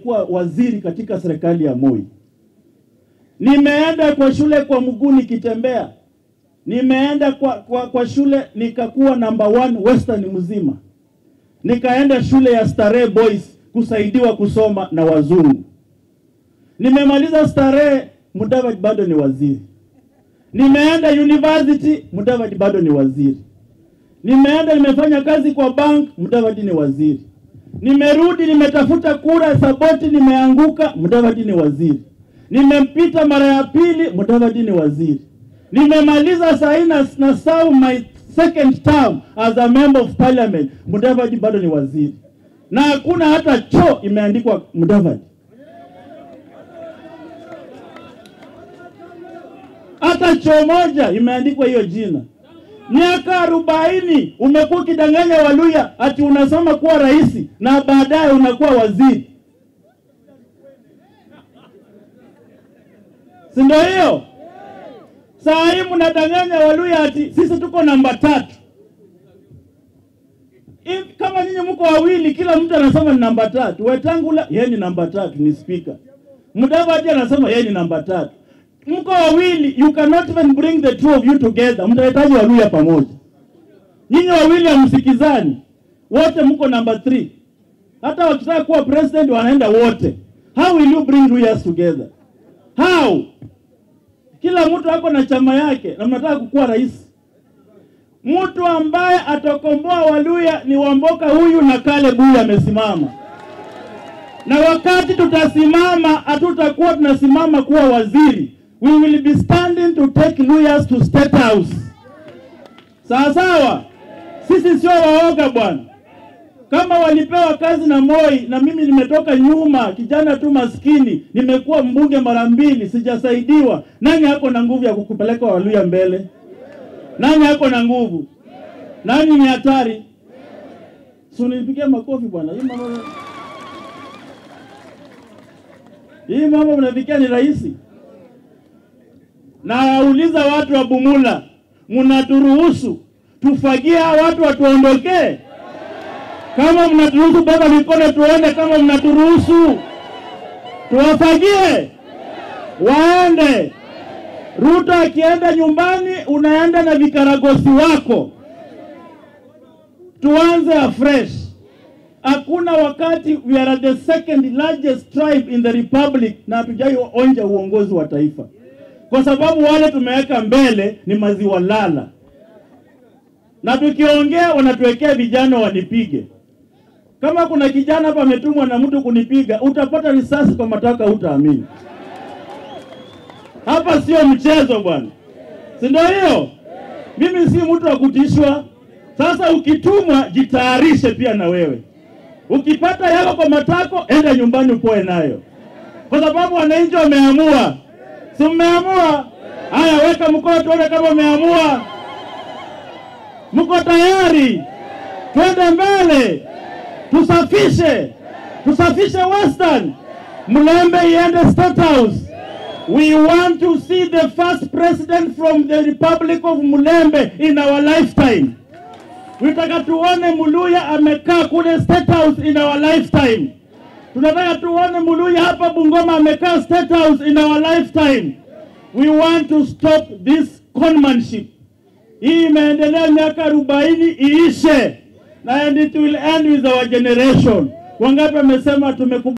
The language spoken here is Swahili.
Kuwa waziri katika serikali ya Moi. Nimeenda kwa shule kwa mguu nikitembea. Nimeenda kwa shule nikakuwa number 1 Western mzima. Nikaenda shule ya Starehe Boys kusaidiwa kusoma na wazungu. Nimemaliza Starehe, Mudavadi bado ni waziri. Nimeenda university, Mudavadi bado ni waziri. Nimeenda nimefanya kazi kwa bank, Mudavadi ni waziri. Nimerudi nimetafuta kura Saboti, nimeanguka, Mudavadi ni waziri. Nimempita mara ya pili, Mudavadi ni waziri. Nimemaliza saina na serve my second term as a member of parliament, Mudavadi bado ni waziri. Na hakuna hata choo imeandikwa Mudavadi. Hata choo moja imeandikwa hiyo jina. Miaka 40 umekuwa ukidanganya Waluya ati unasoma kuwa rais na baadaye unakuwa waziri. Si ndio hiyo? Saa hii mnadanganya Waluya ati sisi tuko namba 3. Kama nyinyi mko wawili kila mtu anasema ni namba 3. Wetangula yeye ni namba 3 ni speaker. Mudavadi anasema yeye ni namba 3. Mko wawili, you cannot even bring the two of you together. Mtahitaji Waluya pamoja. Nyinyi wawili hamsikizani. Wote mko number 3. Hata wakitaka kuwa president wanaenda wote. How will you bring Luyas together? How? Kila mtu wako na chama yake na mnataka kukuwa rais. Mtu ambaye atakomboa Waluya ni Wamboka huyu na Kale huyu amesimama. Na wakati tutasimama, hatutakuwa tunasimama kuwa waziri. We will be standing to take Luyas to State House. Sawa sawa? Sisi sio waoga bwana. Kama walipewa kazi na Moi na mimi nimetoka nyuma, kijana tu maskini, nimekuwa mbunge mara 2, sijasaidiwa. Nani hako na nguvu ya kukupeleka Waluya mbele? Nani hako na nguvu? Nani ni hatari? Sunipigia makofi bwana. Hii mambo mnafikia ni rahisi. Na uliza watu wa Bumula, mnaturuhusu tufagie watu watuondokee? Kama mnaturuhusu baba mikono tuone kama mnaturuhusu. Tuwafagie. Waende. Ruto akienda nyumbani unaenda na vikaragosi wako. Tuanze afresh. Hakuna wakati we are the second largest tribe in the republic na hatujai onja uongozi wa taifa. Kwa sababu wale tumeweka mbele ni maziwa lala. Na tukiongea wanatuwekea vijana wanipige. Kama kuna kijana hapa ametumwa na mtu kunipiga, utapata risasi kwa mataka utaamini. Hapa sio mchezo bwana. Si ndio hiyo? Mimi si mtu wa kutishwa. Sasa ukitumwa jitayarishe pia na wewe. Ukipata yako kwa matako, enda nyumbani upoe nayo. Kwa sababu wananchi wameamua. Si mmeamua? Haya, weka mkono tuone kama umeamua. Mko tayari? Twende mbele. Tusafishe Western. Mulembe iende State House. We want to see the first president from the Republic of Mulembe in our lifetime. Tunataka tuone Muluya amekaa kule State House in our lifetime. Tunataka tuone Muluya hapa Bungoma amekaa State House in our lifetime. We want to stop this conmanship. Hii imeendelea miaka 40 iishe. And it will end with our generation. Wangapi wamesema tumekubali